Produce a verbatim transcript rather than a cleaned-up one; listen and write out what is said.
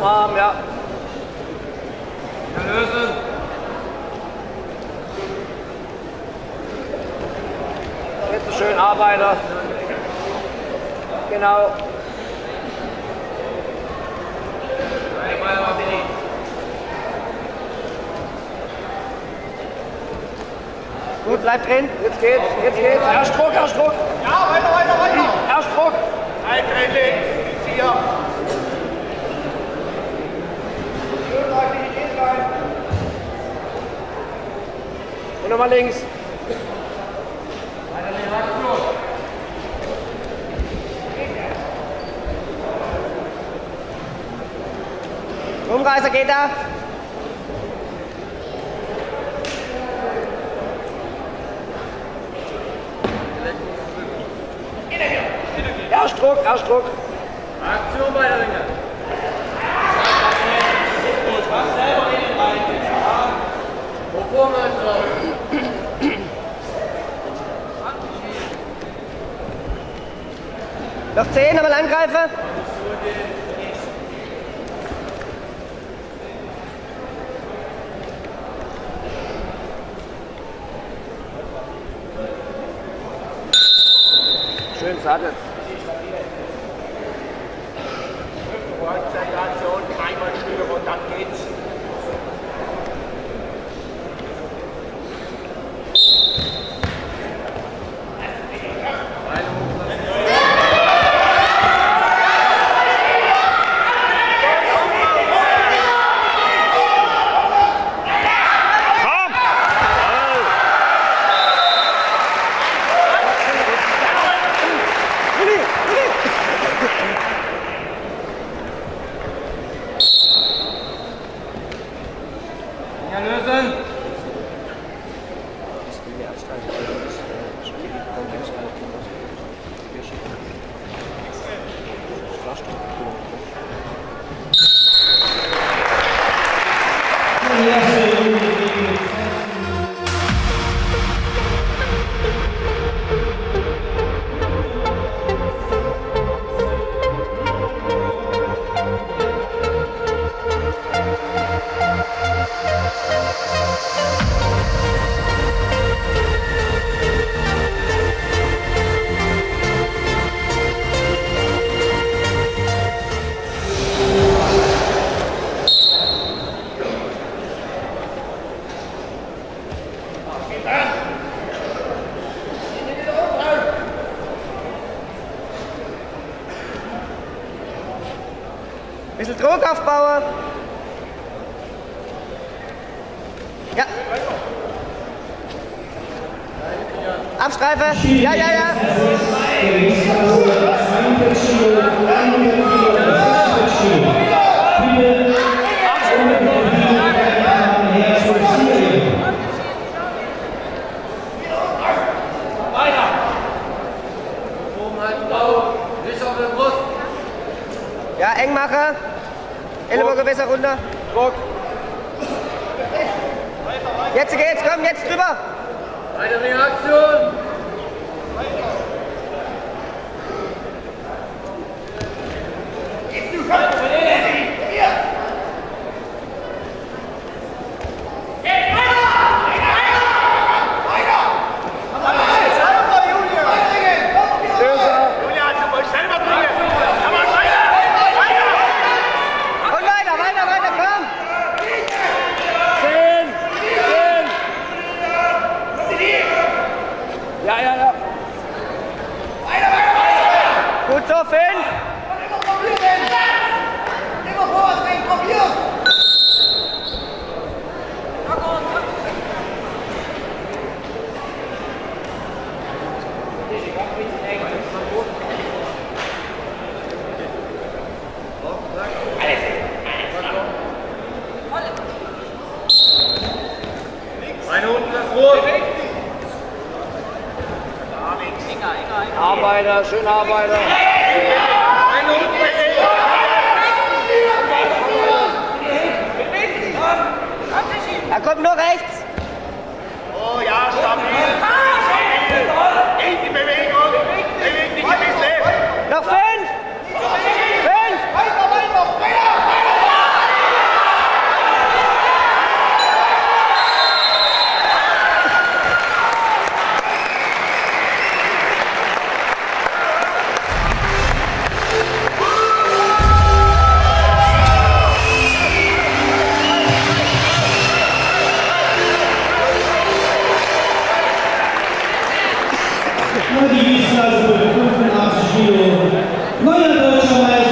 Arm, ja. Ja, lösen. Jetzt so schön Arbeiter. Genau. Gut, bleib drin. Jetzt geht's, jetzt geht's. Erstdruck, Erstdruck. Ja, weiter, weiter, weiter. Erstdruck. Ein Training. Vier. Schön Aktivität rein. Und nochmal links. Weiter die Reaktion. Umreißer geht da. Erstdruck, Erstdruck. Aktion bei der Ringe. Mach selber in den Bein. Wovor mal drauf? Noch zehn, nochmal angreifen. Schön sattelt. Konzentration, dreimal Stühle und dann geht's. Ja, lösen! Bisschen Druck aufbauen. Ja. Abstreifen. Ja, ja, ja. Weiter! Oben halt blau, nicht auf der Brust. Ja, eng machen. Ellenbogen besser runter. Druck. Jetzt geht's, komm, jetzt drüber. Eine Reaktion. Ja, ja, ja. Gut so, fünf. Immer vorwärts rein, komm hier! Eine unten das Rot. Arbeiter, schön Arbeiter. Eine unten Er kommt nur rechts. Oh ja, stabil. Stabil. In die Bewegung. Beweg dich ein bisschen. Noch fünf. Fünf. Weiter, weiter, weiter! Die Gewichtsklasse für fünfundachtzig Kilo. Neuer deutscher Meister.